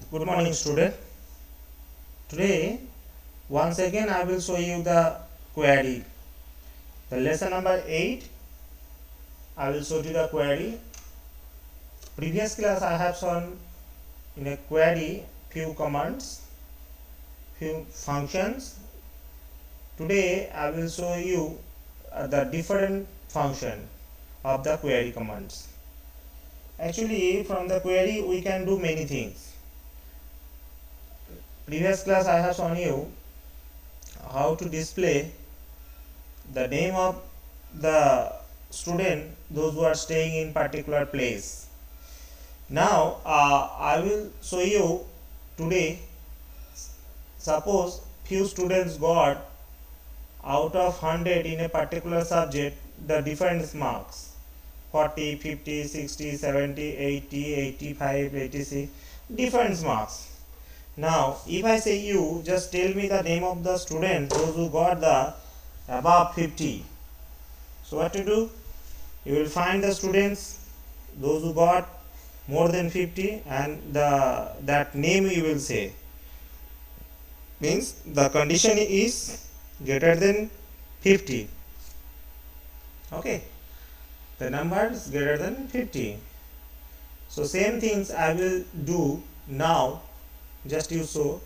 Good morning, student. Today once again I will show you the query. The lesson number 8 I will show you the query. Previous class I have shown in a query few commands, few functions. Today I will show you the different function of the query commands. Actually, from the query we can do many things. Previous class I have shown you how to display the name of the student, those who are staying in particular place. Now I will show you today. Suppose few students got out of 100 in a particular subject the different marks 40, 50, 60, 70, 80, 85, 86 different marks. Now if I say you just tell me the name of the student those who got the above 50, so what to do? You will find the students those who got more than 50 and that name you will say, means the condition is greater than 50. Okay, the number is greater than 50. So same things I will do now. Just you so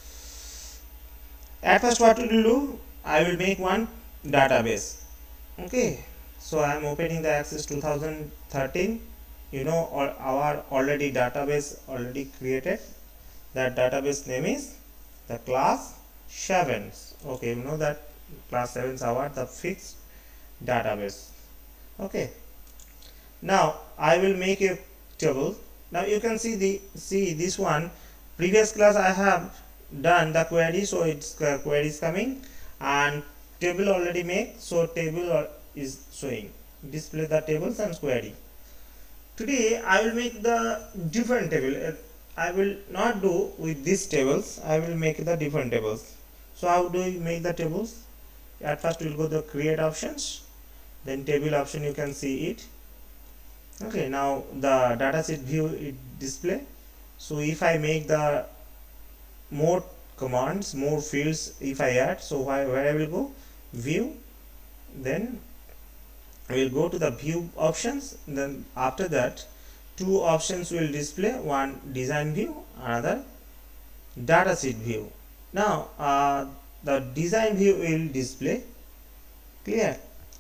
at first what will do, I will make one database. Okay, so I am opening the Access 2013. You know, our already database already created. That database name is the class 7. Okay, you know that class 7 is our the fixed database. Okay, now I will make a table. Now you can see this one. Previous class I have done the query, so its query is coming and table already made, so table is showing, display the tables and query. Today I will make the different table. I will not do with these tables, I will make the different tables. So how do you make the tables? At first we will go to the create options, then table option, you can see it. Okay, now the dataset view it display. So if I make the more commands, more fields if I add, so where I will go? View, then I will go to the view options, then after that two options will display, one design view, another dataset view. Now the design view will display, clear?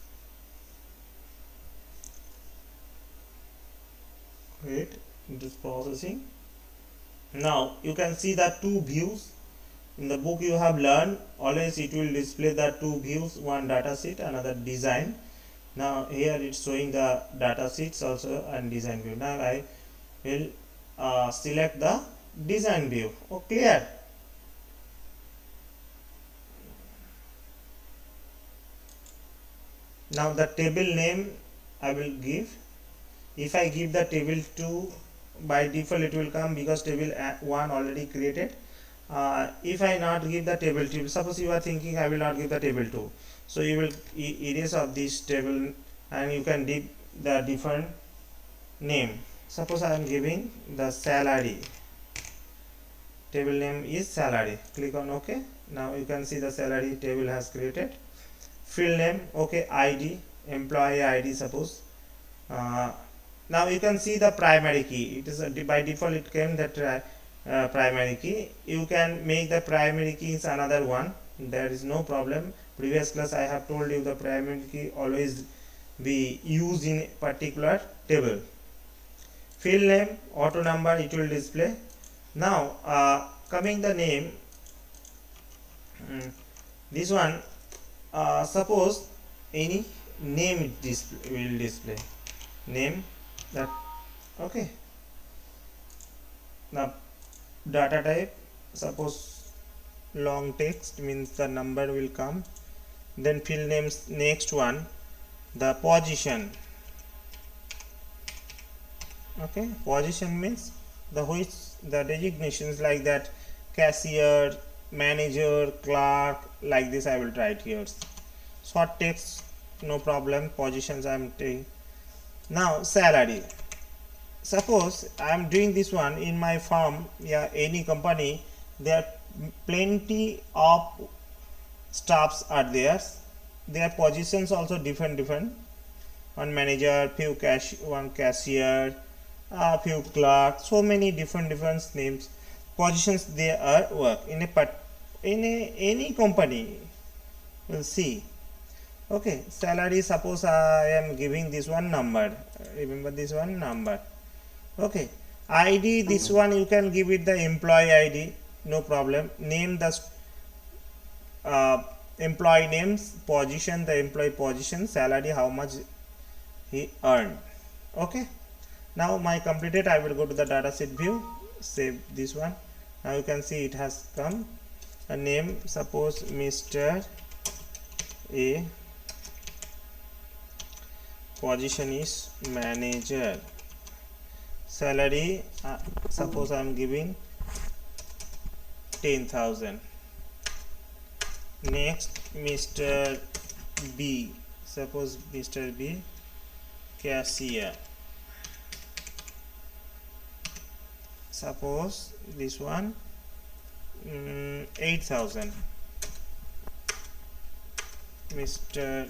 Wait, it is processing. Now you can see the two views. In the book you have learned always it will display the two views, one data sheet, another design. Now here it's showing the data sheets also and design view. Now I will select the design view. Oh, clear? Now the table name I will give. If I give the table 2, by default it will come because table 1 already created. If I not give the table 2, suppose you are thinking I will not give the table 2, so you will erase of this table and you can give the different name. Suppose I am giving the salary, table name is salary, click on OK. Now you can see the salary table has created. Field name, okay, ID, employee ID suppose. Now you can see the primary key, it is by default it came that primary key. You can make the primary key is another one, there is no problem. Previous class I have told you the primary key always be used in particular table. Field name, auto number it will display. Now coming the name, this one suppose any name it will display, name that. Okay, now data type, suppose long text means the number will come. Then field names, next one the position. Okay, position means the which the designations like that, cashier, manager, clerk, like this I will write here. Short text no problem, positions I am taking. Now salary, suppose I am doing this one in my firm, yeah, any company, there are plenty of staffs are there. Their positions also different. One manager, one cashier, a few clerks, so many different names, positions they are work in any company. We'll see. Okay, salary, suppose I am giving this one number, remember this one number. Okay, ID, this one you can give it the employee ID, no problem. Name the employee names, position, the employee position, salary, how much he earned. Okay, now my completed. I will go to the dataset view, save this one. Now you can see it has come. A name, suppose Mr. A, position is manager, salary, suppose I am giving 10,000. Next, Mr. B, suppose Mr. B, cashier, suppose this one 8,000. Mr.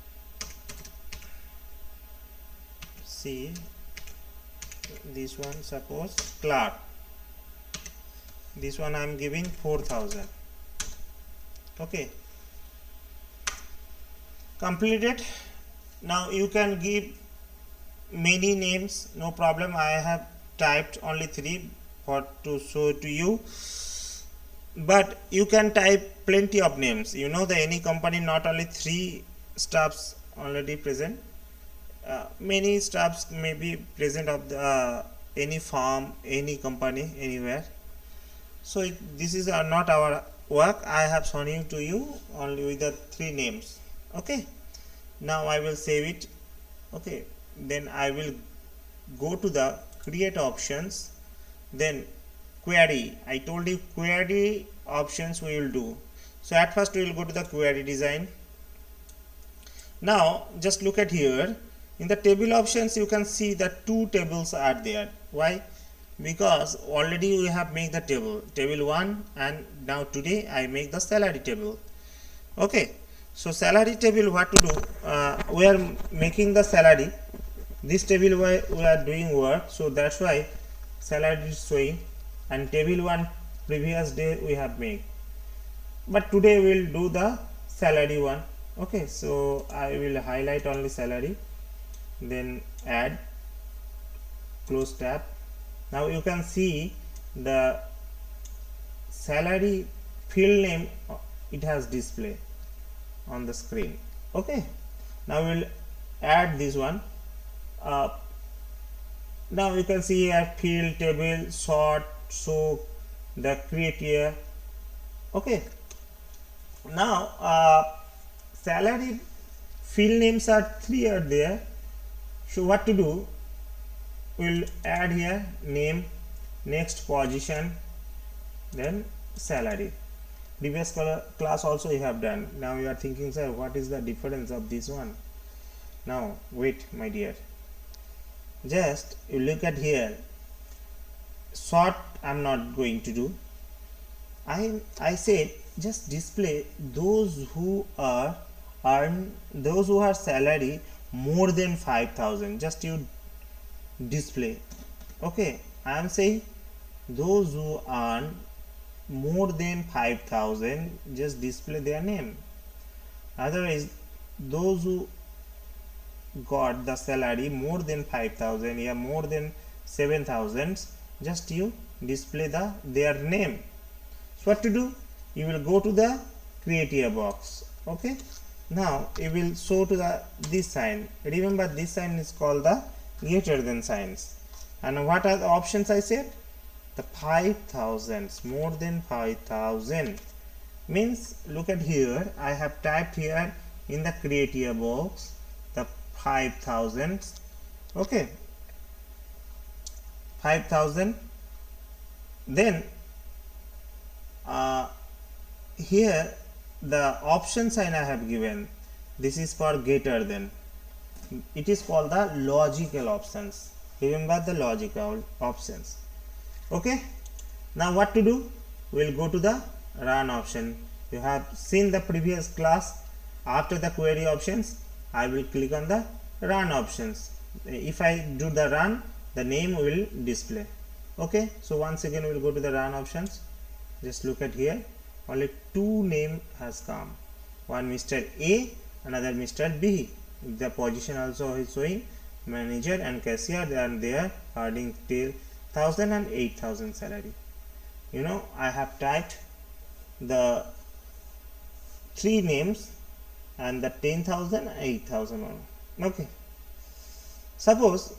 C, this one suppose clerk, this one I am giving 4,000. Okay, completed. Now you can give many names, no problem. I have typed only 3 for to show to you, but you can type plenty of names. You know, the any company not only 3 staffs already present, many staffs may be present of the any firm, any company, anywhere. So this is not our work. I have shown you to you only with the 3 names. Okay, now I will save it. Okay, then I will go to the create options, then query. I told you query options we will do. So at first we will go to the query design. Now just look at here, in the table options you can see that 2 tables are there. Why? Because already we have made the table 1, and now today I make the salary table. Okay, so salary table, what to do, we are making the salary, this table we are doing work, so that's why salary is showing, and table 1 previous day we have made, but today we will do the salary one. Okay, so I will highlight only salary, then add, close tab. Now you can see the salary field name, it has display on the screen. Okay, now we'll add this one. Now you can see here field, table, sort, show, the create here. Okay, now salary field names are 3 are there. So what to do, we'll add here name, next position, then salary. Previous class also you have done. Now you are thinking, sir, what is the difference of this one? Now wait, my dear, just you look at here. Sort I'm not going to do. I said just display those who are salary more than 5,000. Just you display. Okay, I am saying those who earn more than 5,000, just display their name. Otherwise, those who got the salary more than 5,000, yeah, more than 7,000, just you display their name. So what to do, you will go to the create box. Okay, now you will show to this sign. Remember, this sign is called the greater than signs. And what are the options I said? The 5,000, more than 5,000 means, look at here, I have typed here in the create box the 5,000. Okay, 5,000. Then here the option sign I have given, this is for greater than, it is called the logical options. Remember the logic options. Okay, now what to do? We'll go to the run option. You have seen the previous class. After the query options, I will click on the run options. If I do the run, the name will display. Okay, so once again we'll go to the run options. Just look at here, only two name has come, one Mr. A, another Mr. B. The position also is showing manager and cashier, and they are earning 10,000 and 8,000 salary. You know, I have typed the three names and the 10,000 and 8,000 one. Okay, suppose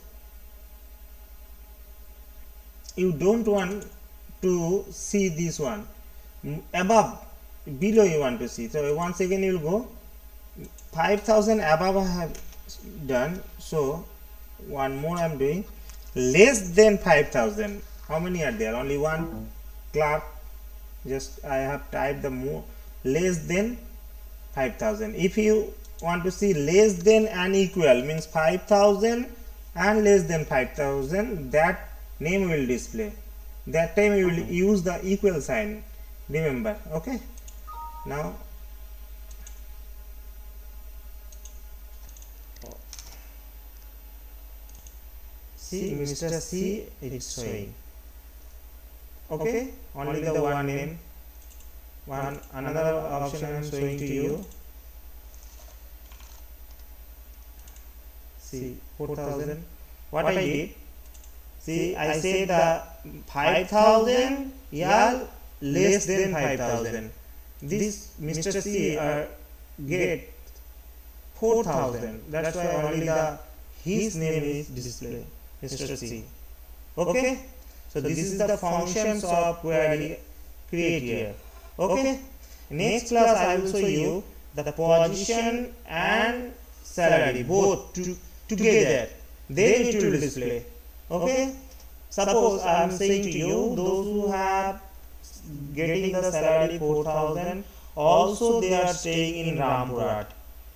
you don't want to see this one above, below you want to see. So once again you will go 5,000 above I have done. So one more I am doing, less than 5,000. How many are there? Only one. Clap. Just I have typed the more less than 5,000. If you want to see less than and equal, means 5,000 and less than 5,000, that name will display. That time you will use the equal sign, remember. Okay, now see Mr. C is showing. Okay, only the one name. Another option I am showing to you. See 4,000. What I did, see I said the 5,000 less than 5,000. This Mr. C get 4,000. That's why only his name is display, Mr. C. Okay, so this is the functions of query create here. Okay, next class I will show you the position and salary both together. They need to display. Okay, suppose I am saying to you, those who have getting the salary 4,000, also they are staying in Rampurat.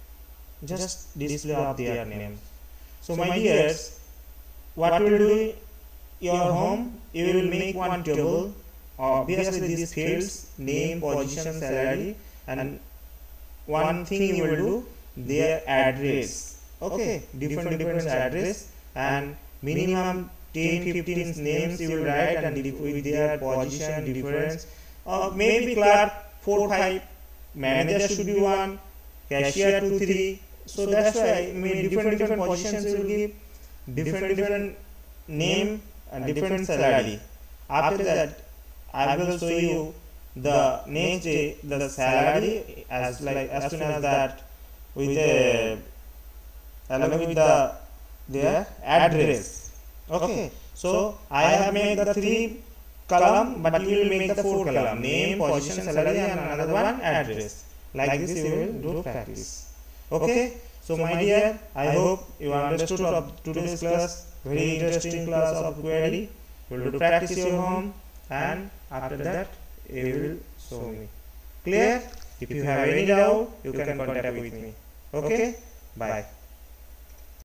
Just display of their name. So my dears, what you will do your home, you will make one table. Obviously these fields, name, position, salary, and one thing you will do, their address. Okay, different address, and minimum 10-15 names you will write, and with their position difference. Maybe clerk 4-5, manager should be 1, cashier 2-3. So that's why different positions you will give, different name and different salary. After that, I will show you the next day the salary as soon as that with along with their address. Okay, so I have made the 3 column, but you will make the 4 column: name, position, salary, and another one address. Like this you will do practice. Okay, so my dear, I hope you understood of today's class. Very interesting class of query. You will do practice your home, and after that you will show me. Clear? If you have any doubt, you can contact with me. Okay, bye.